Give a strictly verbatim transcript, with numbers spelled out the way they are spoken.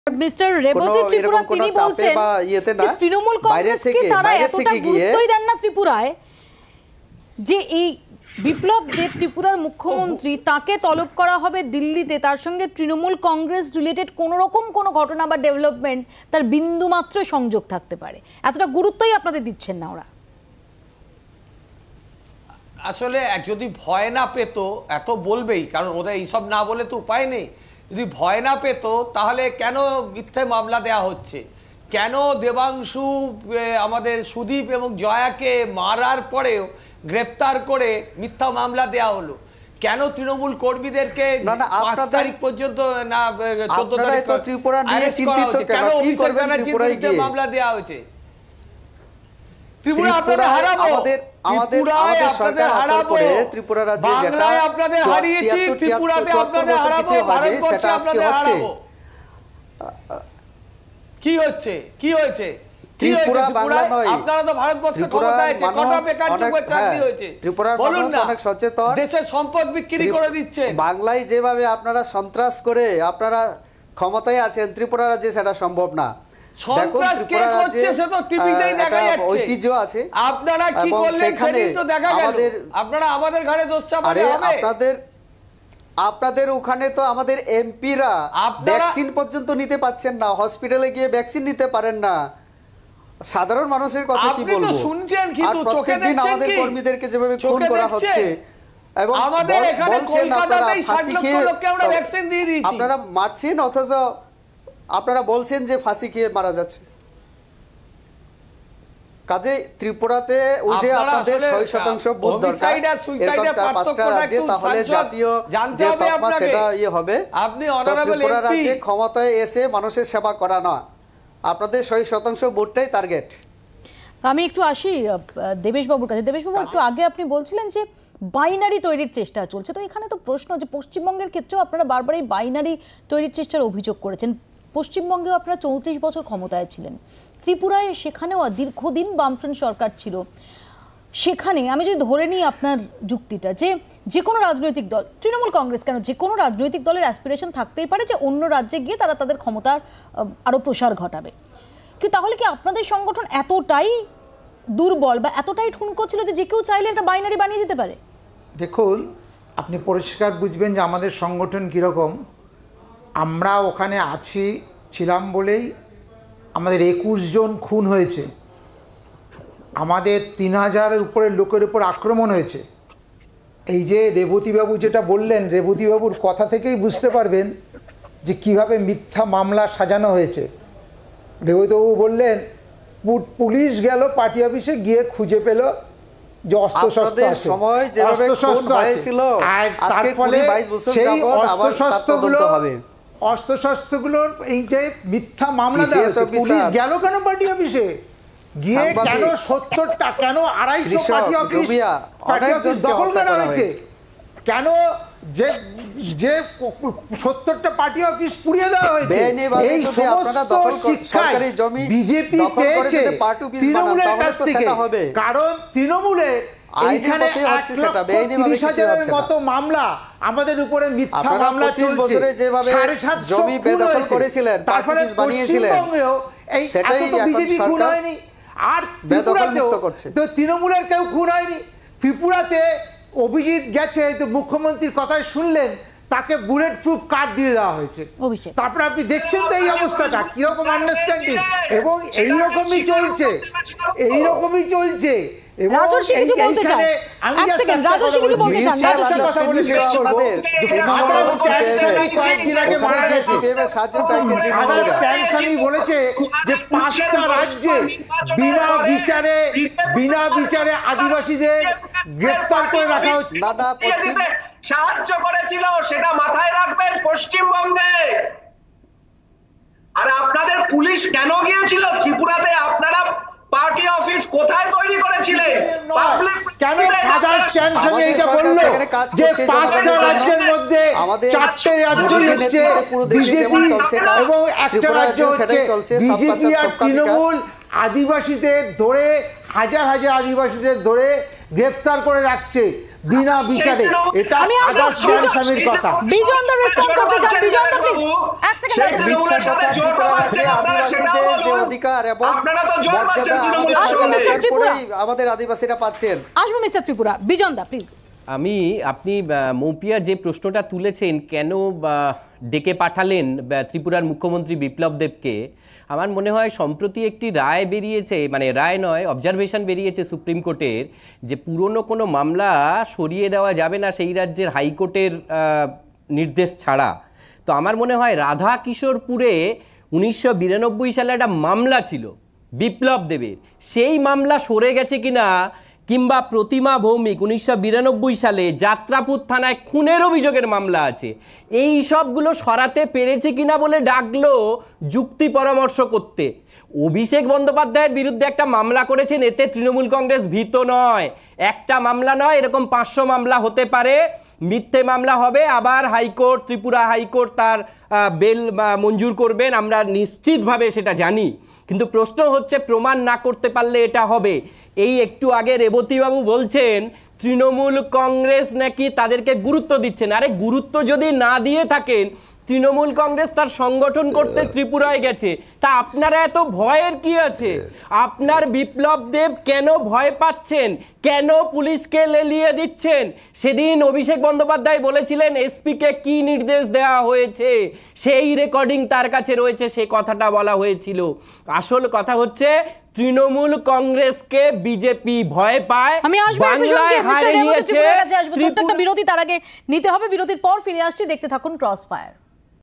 Mister Rebati Tripura তিনি বলছেন যে তৃণমূল কংগ্রেসকে তারা এতটা গুরুত্বই দেন না ত্রিপুরায় যে এই বিপ্লব দেব ত্রিপুরার মুখ্যমন্ত্রী তাকে তলব করা হবে দিল্লিতে, তার সঙ্গে তৃণমূল কংগ্রেস রিলেটেড কোনো রকম কোনো ঘটনা বা ডেভেলপমেন্ট তার বিন্দুমাত্র সংযোগ থাকতে পারে, এতটা গুরুত্বই আপনাদের দিচ্ছেন না ওরা। আসলে যদি ভয় না পেত এত বলবেই, কারণ ওদের এইসব না বলে তো উপায় নেই। যদি ভয় না পেত তাহলে কেন মিথ্যে মামলা দেয়া হচ্ছে, কেন দেবাংশু আমাদের সুদীপ এবং জয়াকে মারার পরেও গ্রেপ্তার করে মিথ্যা মামলা দেয়া হলো, কেন তৃণমূল কর্মীদেরকে পাঁচ তারিখ পর্যন্ত না চোদ্দ তারিখ কেন অভিষেক ব্যানার্জির বিরুদ্ধে মামলা দেওয়া হয়েছে? ত্রিপুরা আপনাদের হারাবো, ত্রিপুরায় আপনাদের হারাবো, বাংলায় আপনাদের হারিয়েছি, ত্রিপুরাতে আপনাদের হারাবো, ভারতবর্ষে আপনাদের হারাবো। কি হচ্ছে, কি হয়েছে, কি হয়েছে ত্রিপুরায়? আপনারা তো ভারতবর্ষে ক্ষমতায় আছে, কটা বেকার যুবক চাকরি হয়েছে বলুন না? অনেক সচেতন, দেশের সম্পদ বিক্রি করে দিচ্ছে। বাংলায় যেভাবে আপনারা সন্ত্রাস করে আপনারা ক্ষমতায় আছেন, ত্রিপুরা রাজ্যে সেটা সম্ভব না। সন্ত্রাস কে করছে সে তো টিভিতেই দেখা যাচ্ছে, ঐতিহ্য আছে। আপনারা কি করলেন সেটাই তো দেখা গেল। আপনারা আমাদের ঘাড়ে দোষ চাপালে হবে? আপনাদের আপনাদের ওখানে তো আমাদের এমপিরা ভ্যাকসিন পর্যন্ত নিতে পাচ্ছেন না, হসপিটালে গিয়ে ভ্যাকসিন নিতে পারেন না। সাধারণ মানুষের কথা কি বলবো? আপনি তো শুনছেন কিন্তু চোখে দেখছেন আমাদের কর্মীদেরকে যেভাবে খুন করা হচ্ছে, এবং আমাদের এখানে কলকাতাতেই ষাট লক্ষ লোককে আমরা ভ্যাকসিন দিয়ে দিয়েছি। আপনারা মারছেন অথচ আপনারা বলছেন যে ফাঁসি খেয়ে মারা যাচ্ছে। কাজে ত্রিপুরাতে ওই যে আপনাদের ছয় শতাংশ বুথ দরকার, এরকম চার পাঁচটা রাজ্যে, তাহলে জাতীয় যে তকমা সেটা ইয়ে হবে। আপনি অনারেবল ত্রিপুরা রাজ্যে ক্ষমতায় এসে মানুষের সেবা করা না, আপনাদের ছয় শতাংশ ভোটটাই টার্গেট। আমি একটু আসি দেবেশবাবুর কাছে। দেবেশবাবু, একটু আগে আপনি বলছিলেন যে বাইনারি তৈরির চেষ্টা চলছে, তো এখানে তো প্রশ্ন যে পশ্চিমবঙ্গের ক্ষেত্রেও আপনারা বারবার এই বাইনারি তৈরির চেষ্টার অভিযোগ করেছেন। পশ্চিমবঙ্গেও আপনারা চৌত্রিশ বছর ক্ষমতায় ছিলেন, ত্রিপুরায় সেখানেও দীর্ঘদিন বামফ্রন্ট সরকার ছিল। সেখানে আমি যদি ধরে নিই আপনার যুক্তিটা যে যে কোনো রাজনৈতিক দল, তৃণমূল কংগ্রেস কেন, যে কোনো রাজনৈতিক দলের অ্যাসপিরেশন থাকতেই পারে যে অন্য রাজ্যে গিয়ে তারা তাদের ক্ষমতার আরও প্রসার ঘটাবে, কিন্তু তাহলে কি আপনাদের সংগঠন এতটাই দুর্বল বা এতটাই ঠুনকো ছিল যে যে কেউ চাইলে একটা বাইনারি বানিয়ে দিতে পারে? দেখুন, আপনি পরিষ্কার বুঝবেন যে আমাদের সংগঠন কীরকম। আমরা ওখানে আছি ছিলাম বলেই আমাদের একুশ জন খুন হয়েছে, আমাদের তিন হাজারের উপরে লোকের উপর আক্রমণ হয়েছে। এই যে রেবতীবাবু যেটা বললেন, রেবতীবাবুর কথা থেকেই বুঝতে পারবেন যে কিভাবে মিথ্যা মামলা সাজানো হয়েছে। রেবতীবাবু বললেন পুলিশ গেল পার্টি অফিসে, গিয়ে খুঁজে পেল যে অস্ত্রশস্ত্র আছে, অস্ত্রশস্ত্র আছে, আর তার ফলে সেই অস্ত্রশস্ত্রগুলো অস্ত্রশস্ত্রগুলোর এই যে মিথ্যা মামলা দেওয়া হয়েছে। পুলিশ গেল কেন পার্টি অফিসে, গিয়ে কেন সত্তরটা কেন আড়াইশো পার্টি অফিস পার্টি অফিস দখল করা হয়েছে, কেন যে যে সত্তরটা পার্টি অফিস পুড়িয়ে দেওয়া হয়েছে, এই সমস্ত শিক্ষায় বিজেপি পেয়েছে তৃণমূলের কাছ থেকে। কারণ তৃণমূলের এইখানে এক লক্ষ তিরিশ হাজারের মতো মামলা আমাদের উপরে মিথ্যা মামলা চলছে, সাড়ে সাতশো খুন হয়েছে। তার ফলে পশ্চিমবঙ্গেও এই এত তো বিজেপি খুন হয়নি, আর ত্রিপুরাতেও তো তৃণমূলের কেউ খুন হয়নি। ত্রিপুরাতে অভিজিৎ গেছে, তো মুখ্যমন্ত্রীর কথাই শুনলেন, তাকে বুলেট প্রুফ কার্ড দিয়ে দেওয়া হয়েছে। তারপরে আপনি দেখছেন তো এই অবস্থাটা কিরকম আন্ডারস্ট্যান্ডিং, এবং এইরকমই চলছে, এইরকমই চলছে। বলেছে যে পাঁচটা রাজ্যে বিনা বিচারে বিনা বিচারে আদিবাসীদের গ্রেপ্তার করে রাখা হচ্ছে। সাহায্য করেছিল, সেটা মাথায় রাখবেন পশ্চিমবঙ্গে। আর আপনাদের পুলিশ কেন গিয়েছিল ত্রিপুরাতে? আপনারা পার্টি অফিস কোথায় তৈরি করেছিলেন? কেন ফাদার্স ক্যান্সার এইটা বললো যে পাঁচটা রাজ্যের মধ্যে চারটে রাজ্যই হচ্ছে বিজেপি এবং একটা রাজ্য হচ্ছে বিজেপি আর তৃণমূল আদিবাসীদের ধরে হাজার হাজার আদিবাসীদের ধরে গ্রেপ্তার করে রাখছে। বিনা বিচারে, এটা আমি আসবো, আদার্স বিজন- স্বামীর কথা। বিজন দা রেসপন্ড করতে চান, বিজন দা প্লিজ এক সেকেন্ড। মিথ্যা কথা ত্রিপুরা রাজ্যে আদিবাসীদের যে অধিকার এবং আপনারা তো জোর পাচ্ছেন মর্যাদা আমাদের তৃণমূলের আসুন, সরকারের মিস্টার ত্রিপুরা। পরেই আমাদের আদিবাসীরা পাচ্ছেন। আসবো মিস্টার ত্রিপুরা, বিজন দা প্লিজ। আমি আপনি আহ, মৌপিয়া যে প্রশ্নটা তুলেছেন কেন বা, ডেকে পাঠালেন বা, ত্রিপুরার মুখ্যমন্ত্রী বিপ্লব দেবকে, আমার মনে হয় সম্প্রতি একটি রায় বেরিয়েছে, মানে রায় নয় অবজারভেশন বেরিয়েছে সুপ্রিম কোর্টের, যে পুরনো কোনো মামলা সরিয়ে দেওয়া যাবে না সেই রাজ্যের হাইকোর্টের আহ, নির্দেশ ছাড়া। তো আমার মনে হয় রাধা কিশোরপুরে উনিশশো বিরানব্বই সালে একটা মামলা ছিল বিপ্লব দেবের, সেই মামলা সরে গেছে কিনা, কিংবা প্রতিমা ভৌমিক উনিশশো বিরানব্বই সালে যাত্রাপুর থানায় খুনের অভিযোগের মামলা আছে, এই সবগুলো সরাতে পেরেছে কিনা বলে ডাকলো যুক্তি পরামর্শ করতে। অভিষেক বন্দ্যোপাধ্যায়ের বিরুদ্ধে একটা মামলা করেছেন, এতে তৃণমূল কংগ্রেস ভীত নয়। একটা মামলা নয়, এরকম পাঁচশো মামলা হতে পারে, মিথ্যে মামলা হবে, আবার হাইকোর্ট, ত্রিপুরা হাইকোর্ট তার বেল মঞ্জুর করবেন, আমরা নিশ্চিতভাবে সেটা জানি। কিন্তু প্রশ্ন হচ্ছে প্রমাণ না করতে পারলে এটা হবে। এই একটু আগে রেবতীবাবু বলছেন তৃণমূল কংগ্রেস নাকি তাদেরকে গুরুত্ব দিচ্ছেন। আরে গুরুত্ব যদি না দিয়ে থাকেন, তৃণমূল কংগ্রেস তার সংগঠন করতে ত্রিপুরায় গেছে, তা আপনারা এত ভয়ের কি আছে? আপনার বিপ্লব দেব কেন ভয় পাচ্ছেন? কেন পুলিশকে লেলিয়ে দিচ্ছেন? সেদিন অভিষেক বন্দ্যোপাধ্যায় বলেছিলেন এসপিকে কি নির্দেশ দেওয়া হয়েছে, সেই রেকর্ডিং তার কাছে রয়েছে, সে কথাটা বলা হয়েছিল। আসল কথা হচ্ছে তৃণমূল কংগ্রেসকে বিজেপি ভয় পায়, আমি আসবো এই প্রসঙ্গে, বাংলায় মিস্টার রেবতী হারিয়েছে ত্রিপুরার কাছে আসবো। ছোট্ট একটা ত্রিপুরা। বিরতি, তার আগে নিতে হবে, বিরতির পর ফিরে আসছি, দেখতে থাকুন ক্রস ফায়ার।